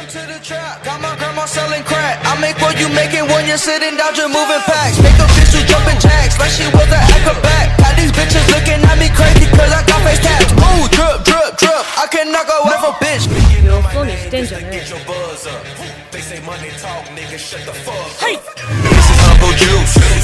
Welcome to the trap. Got my grandma selling crack. I make what you making when you're sitting down just moving packs. Make a bitch who jumping jacks like she was an acrobat. Got these bitches looking at me crazy cause I got face tats. Ooh, drip, drip, drip. I cannot go with a bitch. そうにしてんじゃねえ。 Hey! This is Uncle Juice.